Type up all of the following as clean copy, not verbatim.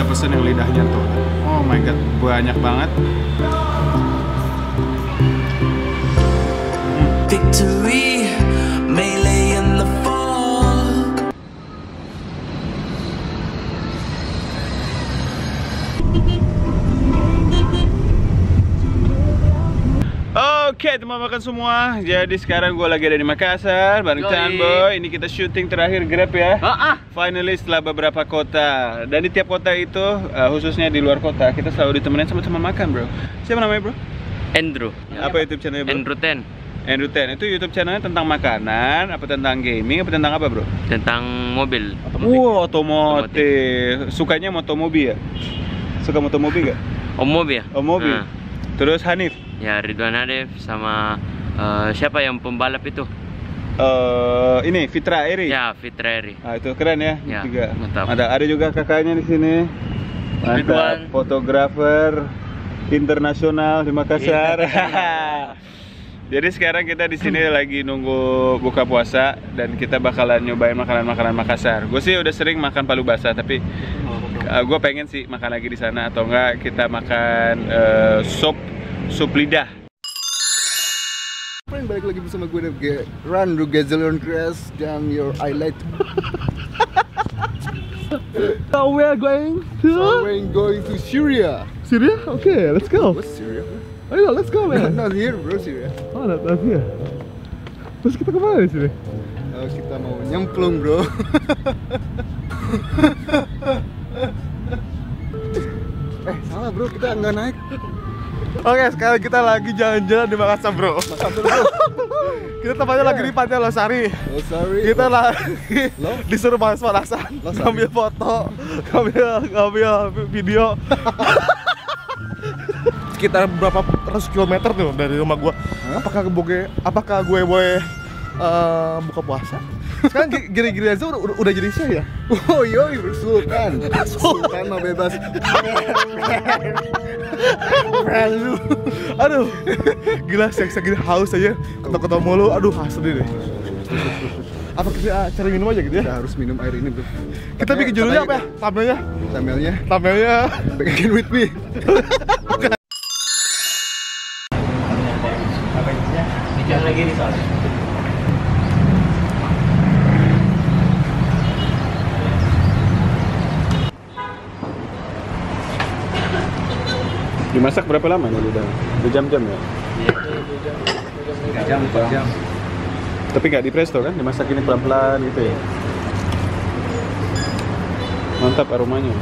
pesen yang lidahnya tuh. Oh my god, banyak banget. Victory may lay in the fog. Oke, teman makan semua. Jadi sekarang gue lagi ada di Makassar bareng Chan Boy. Ini kita syuting terakhir Grab ya. Finally setelah beberapa kota. Dan di tiap kota itu, khususnya di luar kota, kita selalu ditemenin sama teman makan, bro. Siapa namanya, bro? Andrew. Apa YouTube channelnya, bro? Andrew 10. Andrew 10. Itu YouTube channelnya tentang makanan, apa tentang gaming, apa tentang apa, bro? Tentang mobil. Wow, otomotif. Sukanya motomobil ya? Suka motomobil gak? Mobil. Oh, mobil. Terus Hanif? Ya, Ridwan Hanif sama siapa yang pembalap itu? Ini Fitra Eri. Ya, Fitra Eri. Ah, itu keren ya, Ya, juga. mantap. Ada juga kakaknya di sini. Mantap, fotografer internasional di Makassar. Jadi sekarang kita di sini lagi nunggu buka puasa dan kita bakalan nyobain makanan-makanan Makassar. Gue sih udah sering makan palu basah, tapi gue pengen sih makan lagi di sana, atau enggak kita makan sup lidah. Balik lagi bersama gue Randu Gazelion Crash dan your highlight. So we're going to Syria. Syria? Okay, let's go. What's Syria? Oh yeah, let's go, man. Not here, bro, Syria. Oh, not here. Terus kita kemana di sini? Kita mau nyemplung, bro. Salah, bro, kita nggak naik. Oke, sekarang kita lagi jalan-jalan di Makassar, bro. Kita tempatnya lagi di Pantai Losari. Kita lagi disuruh panas-panasan, ngambil foto, ngambil video. Sekitar berapa ratus kilometer tuh dari rumah gua. Apakah gue boleh buka puasa? Sekarang gini-gini aja udah jadi saya. Oh yoi, Sultan mah bebas. Aduh, gila segini haus aja, ketok-ketok mulu. Aduh, asli deh. Apa kita cari minum aja gitu ya? Kita harus minum air ini, bro. Kita bikin judulnya apa ya? Thumbnailnya Begin with me. Lagi nih soalnya. Dimasak berapa lama nih lidah? Berjam-jam ya? Iya, 3 jam, 4 jam. Tapi nggak di presto kan? Dimasak ini pelan-pelan gitu ya? Mantap aromanya.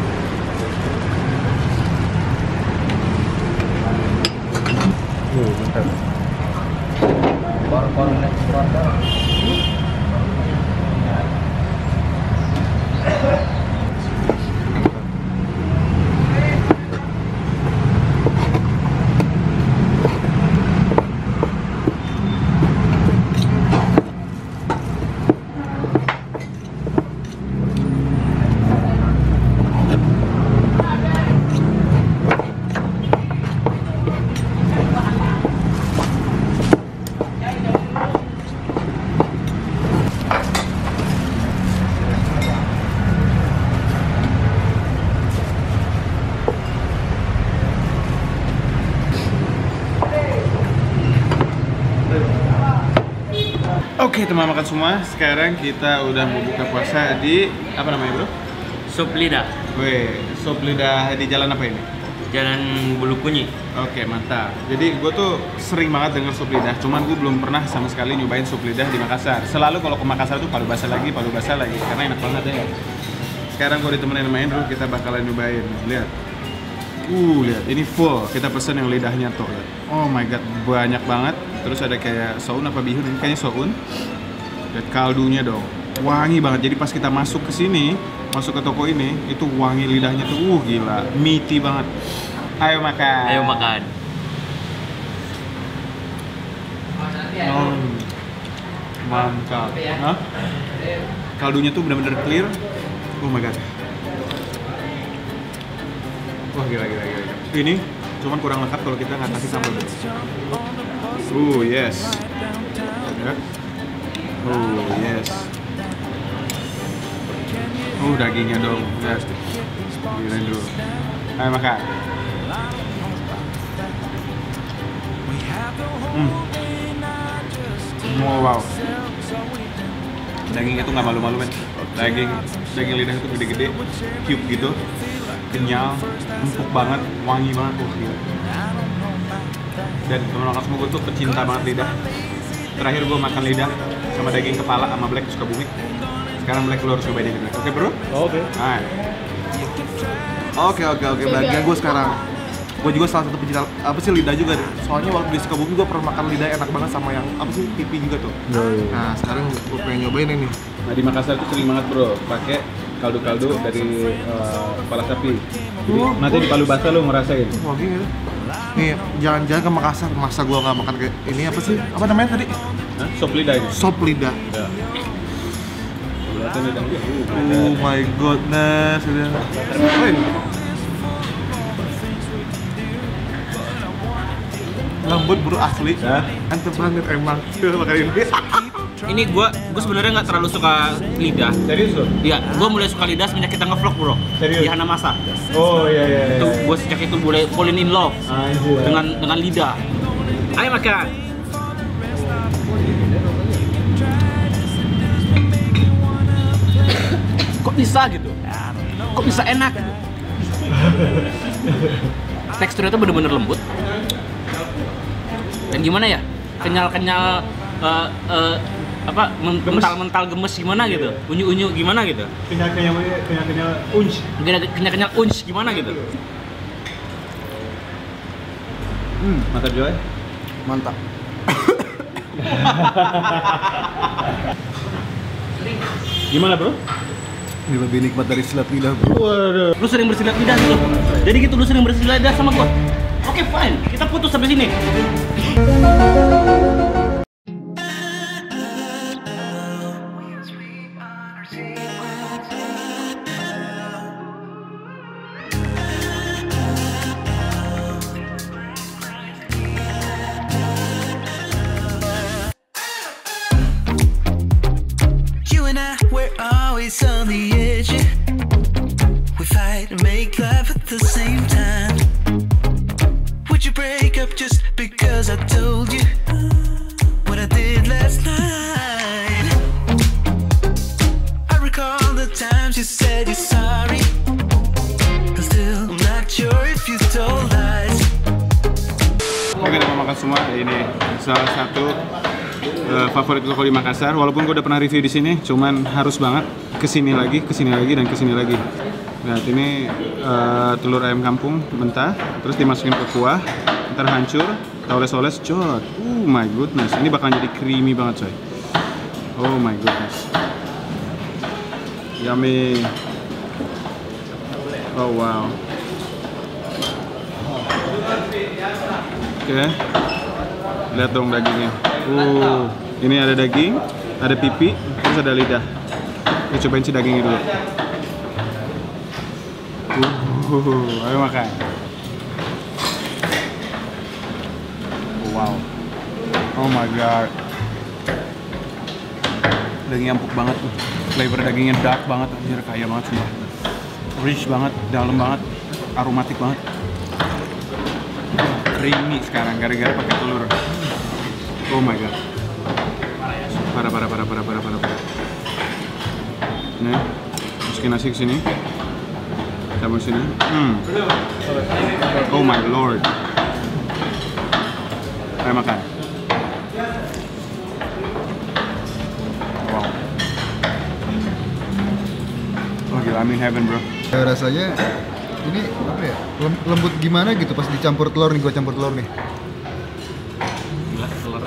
Mantap. Oke, teman makan semua, sekarang kita udah mau buka puasa di apa namanya, bro? Sup lidah. Weh, sup lidah di jalan apa ini? Jalan Bulu Kunyi. Oke, mantap. Jadi gue tuh sering banget denger sup lidah, cuman gue belum pernah sama sekali nyobain sup lidah di Makassar. Selalu kalau ke Makassar tuh palu basah lagi, karena enak banget ya. Sekarang gue ditemenin sama Andrew, kita bakalan nyobain. Lihat. Lihat, ini full. Kita pesen yang lidahnya tuh. Lihat. Oh my god, banyak banget. Terus ada kayak soun apa bihun, ini kayaknya soun. Lihat kaldunya dong, wangi banget. Jadi pas kita masuk ke sini, masuk ke toko ini, itu wangi lidahnya tuh, gila, meaty banget. Ayo makan. Ayo makan. Mantap. Hah? Kaldunya tuh benar-benar clear. Oh my god. Wah, gila. Ini cuman kurang lengkap kalau kita nggak kasih sambal. Yes. Ya. Yes. Dagingnya dong. Ya. Giliran dulu. Ayo makan. Oh wow. Dagingnya tuh nggak malu-malu men. Daging lidah itu gede-gede, cube gitu, kenyal, empuk banget, wangi banget tuh. Dan teman-teman semua gue tuh pecinta banget lidah. Terakhir gue makan lidah sama daging kepala sama Black Sukabumi. Sekarang Black lu harus cobain ini Black. Oke bro? Oke. Nah. Oke. Bagian gue sekarang. Gue juga salah satu pecinta apa sih lidah juga deh. Soalnya waktu di Sukabumi gue pernah makan lidah enak banget sama yang apa sih pipi juga tuh. Nah sekarang gue pengen nyobain ini. Nah di Makassar tuh sering banget bro, pakai kaldu-kaldu dari kepala sapi. Jadi nanti di Palu Basah lu ngerasain. Wah gini. Nih jalan-jalan ke Makassar, masa gue nggak makan kayak ini apa sih? Apa namanya tadi? Hah? Sop lidah ini. Sop lidah. Ya. Oh my goodness. Wih. Lembut bro asli. Ya. Mantep banget emang. Makan ini. Ini gue sebenarnya nggak terlalu suka lidah. Serius lo? Iya, gue mulai suka lidah semenjak kita ngevlog bro. Serius? Di Hanamasa. Oh iya. Itu gue sejak itu mulai falling in love Anjir. dengan lidah. Ayo makan. Kok bisa gitu? Kok bisa enak? Teksturnya tuh bener-bener lembut. Dan gimana ya? Kenyal-kenyal mental-mental gemes gimana gitu, unyu-unyu gimana gitu, Kenyal unj. kenyal unj gimana gitu. Mantap Joy. Mantap. Gimana bro? Ini lebih nikmat dari silat lidah, bro. Waduh. Lu sering bersilat lidah gitu, jadi gitu lu sering bersilat lidah sama gua. Oke fine, kita putus sampai sini. You and I, we're always on the edge. We fight and make love at the same time. Would you break up just because I told you what I did last night? I recall the times you said you're sorry. I'm still not sure if you told lies. Oke, kita mau makan semua. Ini salah satu favorit gue kalau di Makassar. Walaupun gue udah pernah review di sini, cuman harus banget kesini lagi, dan kesini lagi. Nah, ini telur ayam kampung mentah, terus dimasukin ke kuah, ntar hancur, kita oles-oles, cot. Oh my goodness, ini bakal jadi creamy banget coy. Oh my goodness, yummy. Oh wow. Oke, lihat dong dagingnya. Ini ada daging, ada pipi, terus ada lidah. Kita cobain si dagingnya dulu. Ayo makan. Wow. Oh my god. Dagingnya empuk banget. Flavor dagingnya dark banget, anjir, kaya banget semua. Rich banget, dalam banget, aromatik banget. Creamy sekarang gara-gara pakai telur. Oh my god. Parah. Nih, masukin nasi ke sini. Campur sini. Oh my lord. Ayo makan. Wow. Oh gila, I'm in heaven bro. Rasanya ini apa ya? Lembut gimana gitu pas dicampur telur nih, gua campur telur nih. Gila telurnya.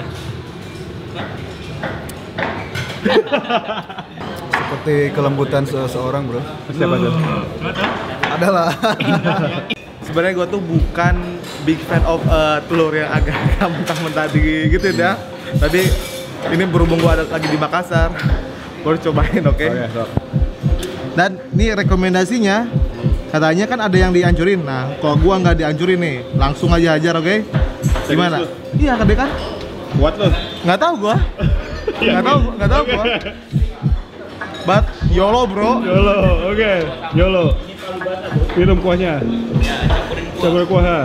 Seperti kelembutan seseorang, bro. Siapa tuh? Adalah. Sebenarnya gue tuh bukan big fan of telur yang agak mentah-mentah gitu ya. Tadi ini berhubung gue lagi di Makassar, gue harus cobain, oke? Oh, ya, so. Dan ini rekomendasinya, katanya kan ada yang dianjurin. Nah, kalau gue nggak dianjurin nih, langsung aja hajar, oke? Gimana? Iya, kan? Kuat lo? Nggak tahu gue. Nggak tahu gue. But YOLO bro. YOLO, oke. YOLO. Minum kuahnya. Ya, campurin kuah. Campur kuah.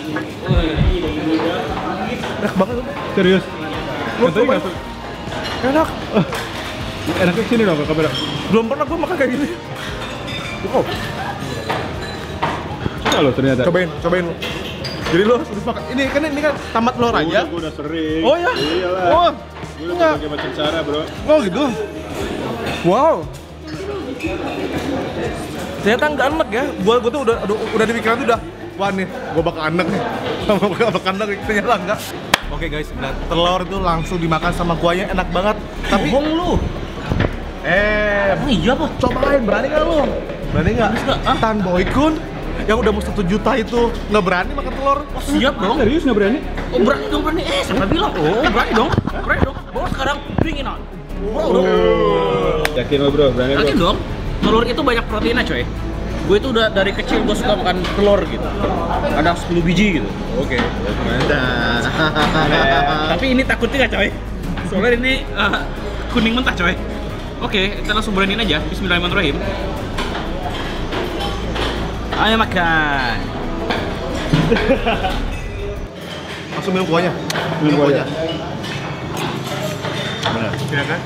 Enak banget tuh. Serius. Coba. Enak. Enaknya sini dong ke kamera. Belum pernah gue makan kayak gini. Oh, Suka lo ternyata. cobain lu. Jadi lo harus makan. Ini kan tamat telur aja. Gue udah sering. Oh ya? Iyalah. Oh, Gue udah enggak. berbagai macam cara, bro. Oh gitu. Wow. Ternyata nggak enak ya. Gue tuh udah di pikiran tuh udah, wah nih, gue bakal enak nih. Bakal enak, ternyata enggak. Oke guys, nah, telur itu langsung dimakan sama kuahnya enak banget. Tapi Bohong lu. Emang iya apa? cobain, berani nggak lu? Berani nggak? Tan Boykun yang udah mau 1 juta itu nggak berani makan telur. Oh, siap dong. Serius nggak berani? Oh, berani dong, berani. Siapa bilang? Oh, berani dong. Berani dong. Bawa sekarang bring it on. Yakin lo bro, berani bro. Yakin dong. Telur itu banyak proteinnya, coy. Gue itu udah dari kecil gue suka makan telur gitu. Ada 10 biji gitu. Oke. Mantap. Tapi ini takutnya nggak, coy. Soalnya ini kuning mentah, coy. Oke, kita langsung beraniin aja. Bismillahirrahmanirrahim. Ayo makan. Langsung minum kuahnya. Minum kuahnya. Benar. Iya kan?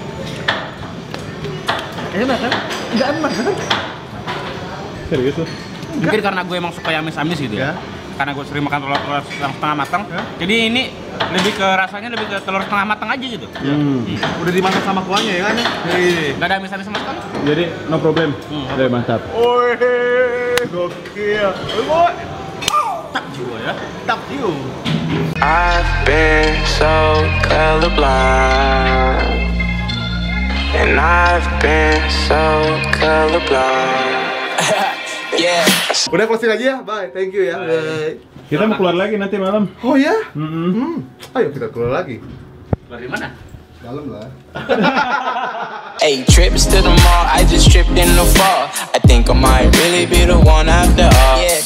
Enak kan? Nggak enak kan? Serius lo? Mungkin karena gue emang suka yang amis-amis gitu ya. Karena gue sering makan telur yang setengah matang. Jadi ini lebih ke rasanya lebih ke telur setengah matang aja gitu. Udah dimakan sama kuahnya ya kan? Gak ada amis-amis sama sekali. Jadi no problem. Udah mantap. Woi, gokil. Woi, Tak jiwa ya. tak you. I've been so colorblind, and I've been so colorblind. Yeah. Udah closing aja ya. Bye. Thank you ya. Bye. Kita mau keluar lagi nanti malam. Oh ya? Mm-mm. Ayo kita keluar lagi. Dari mana? Dalam lah. Hey, trips to the mall, I just tripped in the fall. I think I might really be the one after all. Yeah.